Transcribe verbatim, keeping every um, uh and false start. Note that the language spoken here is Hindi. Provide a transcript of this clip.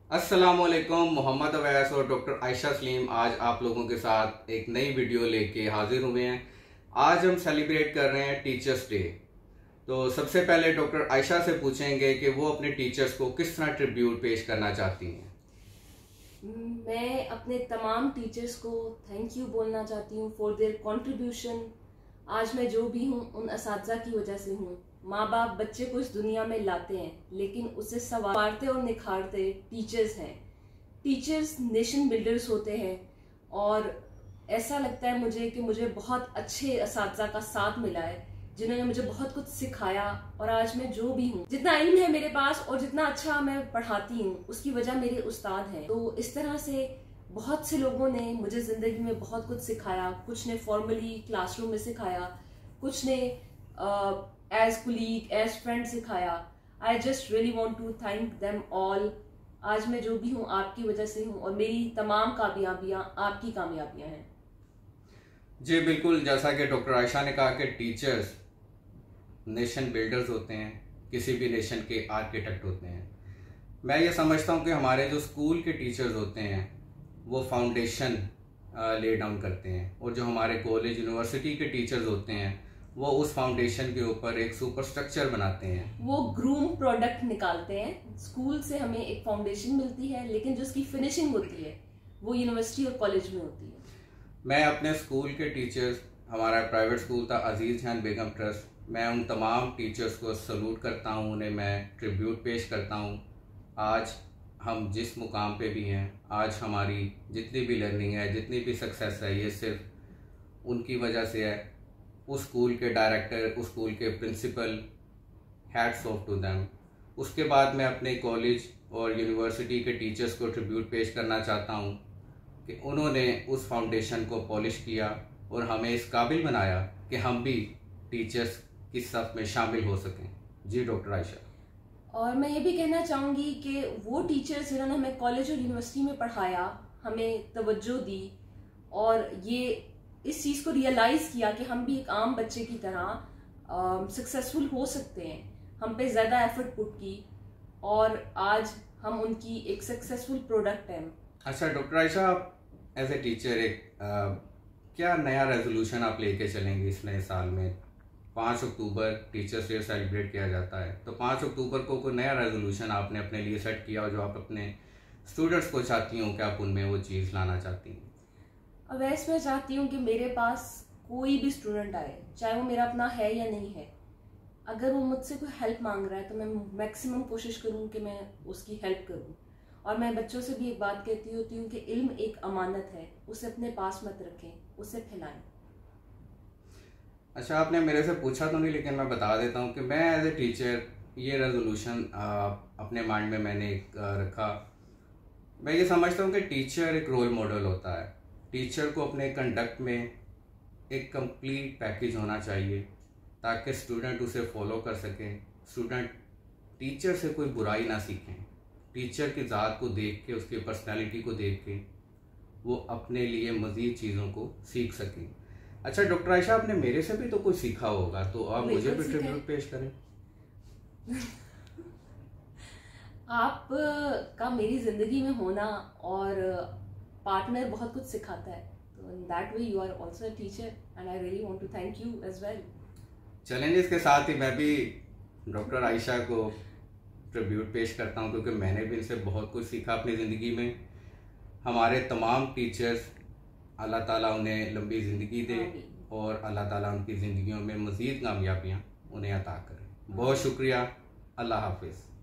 अस्सलामुअलैकुम, मोहम्मद अवैस और डॉक्टर आयशा सलीम आज आप लोगों के साथ एक नई वीडियो लेके हाजिर हुए हैं। आज हम सेलिब्रेट कर रहे हैं टीचर्स डे। तो सबसे पहले डॉक्टर आयशा से पूछेंगे कि वो अपने टीचर्स को किस तरह ट्रिब्यूट पेश करना चाहती हैं। मैं अपने तमाम टीचर्स को थैंक यू बोलना चाहती हूँ फॉर देयर कंट्रीब्यूशन। आज मैं जो भी हूँ उन असातिज़ा की वजह से हूँ। माँ बाप बच्चे को इस दुनिया में लाते हैं, लेकिन उसे संवारते और निखारते टीचर्स हैं। टीचर्स नेशन बिल्डर्स होते हैं और ऐसा लगता है मुझे कि मुझे बहुत अच्छे असातिज़ा का साथ मिला है जिन्होंने मुझे बहुत कुछ सिखाया। और आज मैं जो भी हूँ, जितना इल्म है मेरे पास और जितना अच्छा मैं पढ़ाती हूँ, उसकी वजह मेरे उस्ताद हैं। तो इस तरह से बहुत से लोगों ने मुझे ज़िंदगी में बहुत कुछ सिखाया। कुछ ने फॉर्मली क्लासरूम में सिखाया, कुछ ने एज कुलीग एज फ्रेंड सिखाया। I just really want to thank them all. आज मैं जो भी हूँ आपकी वजह से हूँ और मेरी तमाम कामयाबियाँ आपकी कामयाबियाँ हैं। जी बिल्कुल, जैसा कि डॉक्टर आयशा ने कहा कि टीचर्स नेशन बिल्डर्स होते हैं, किसी भी नेशन के आर्किटेक्ट होते हैं। मैं ये समझता हूँ कि हमारे जो स्कूल के टीचर्स होते हैं वो फाउंडेशन ले डाउन करते हैं, और जो हमारे कॉलेज यूनिवर्सिटी के टीचर्स होते हैं वो उस फाउंडेशन के ऊपर एक सुपर स्ट्रक्चर बनाते हैं। वो ग्रूम प्रोडक्ट निकालते हैं। स्कूल से हमें एक फाउंडेशन मिलती है, लेकिन जो उसकी फिनिशिंग होती है वो यूनिवर्सिटी और कॉलेज में होती है। मैं अपने स्कूल के टीचर्स, हमारा प्राइवेट स्कूल था अजीज़ जान बेगम ट्रस्ट, मैं उन तमाम टीचर्स को सलूट करता हूँ, उन्हें मैं ट्रिब्यूट पेश करता हूँ। आज हम जिस मुकाम पे भी हैं, आज हमारी जितनी भी लर्निंग है, जितनी भी सक्सेस है, ये सिर्फ उनकी वजह से है। उस स्कूल के डायरेक्टर, उस स्कूल के principal, hats off to them. उसके बाद मैं अपने कॉलेज और यूनिवर्सिटी के टीचर्स को ट्रिब्यूट पेश करना चाहता हूँ कि उन्होंने उस फाउंडेशन को पॉलिश किया और हमें इस काबिल बनाया कि हम भी टीचर्स की सफ में शामिल हो सकें। जी डॉक्टर आयशा। और मैं ये भी कहना चाहूँगी कि वो टीचर्स जिन्होंने हमें कॉलेज और यूनिवर्सिटी में पढ़ाया, हमें तवज्जो दी और ये इस चीज़ को रियलाइज़ किया कि हम भी एक आम बच्चे की तरह सक्सेसफुल हो सकते हैं, हम पे ज़्यादा एफर्ट पुट की और आज हम उनकी एक सक्सेसफुल प्रोडक्ट हैं। अच्छा डॉक्टर आयशा, आप एज ए टीचर एक आ, क्या नया रेजोल्यूशन आप लेके चलेंगे इस नए साल में? पाँच अक्टूबर टीचर्स डे सेलिब्रेट किया जाता है, तो पाँच अक्टूबर को कोई नया रेजोल्यूशन आपने अपने लिए सेट किया और जो आप अपने स्टूडेंट्स को चाहती हूँ कि आप उनमें वो चीज़ लाना चाहती हैं? वैसे मैं चाहती हूँ कि मेरे पास कोई भी स्टूडेंट आए, चाहे वो मेरा अपना है या नहीं है, अगर वो मुझसे कोई हेल्प मांग रहा है तो मैं मैक्सिमम कोशिश करूँ कि मैं उसकी हेल्प करूँ। और मैं बच्चों से भी एक बात कहती होती हूँ कि इल्म एक अमानत है, उसे अपने पास मत रखें, उसे फैलाएं। अच्छा, आपने मेरे से पूछा तो नहीं, लेकिन मैं बता देता हूँ कि मैं एज ए टीचर ये रेजोल्यूशन अपने माइंड में मैंने एक रखा। मैं ये समझता हूँ कि टीचर एक रोल मॉडल होता है। टीचर को अपने कंडक्ट में एक कंप्लीट पैकेज होना चाहिए ताकि स्टूडेंट उसे फॉलो कर सकें। स्टूडेंट टीचर से कोई बुराई ना सीखें, टीचर की ज़ात को देख के, उसकी पर्सनैलिटी को देख के वो अपने लिए मज़ीद चीज़ों को सीख सकें। अच्छा डॉक्टर आयशा, आपने मेरे से भी तो कुछ सीखा होगा, तो आप मुझे भी ट्रिब्यूट पेश करें। आप का मेरी ज़िंदगी में होना और पार्टनर बहुत कुछ सिखाता है, तो in that way you are also a teacher and I really want to thank you as well. Challenges के साथ ही मैं भी डॉक्टर आयशा को ट्रिब्यूट पेश करता हूं, क्योंकि मैंने भी इनसे बहुत कुछ सीखा अपनी ज़िंदगी में। हमारे तमाम टीचर्स, अल्लाह ताला उन्हें लंबी ज़िंदगी दे और अल्लाह ताला उनकी ज़िंदगियों में मज़ीद कामयाबियाँ उन्हें अता करें। बहुत शुक्रिया, अल्लाह हाफिज़।